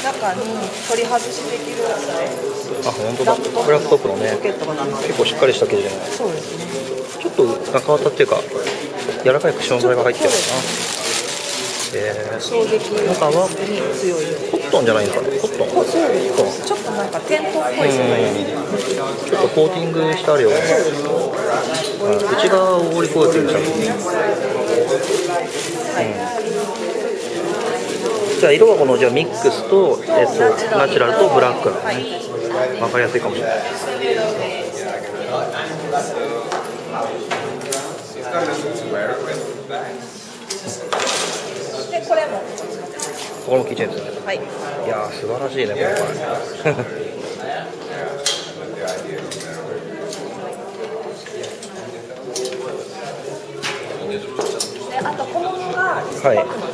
中に取り外しできるやつで。 あ、本当だ。ブラックトップのね、 ポケットがなってる。 結構しっかりした生地で、 そうですね。 ちょっと中綿っていうか柔らかいクッション材が入ってるかな。 衝撃に中は強い。 コットンじゃないのかな。コットン。 そうです。ちょっとなんかテントっぽい素材。 ちょっとコーティングしてあるような。内側を折り込んでるじゃん。じゃあ色はこのじゃあミックスとナチュラルとブラックなのね。わかりやすいかもしれない。 でこれもここのキーチェーンですね。 はい。 いやー素晴らしいねこれ。 であと小物がはい。 バッグの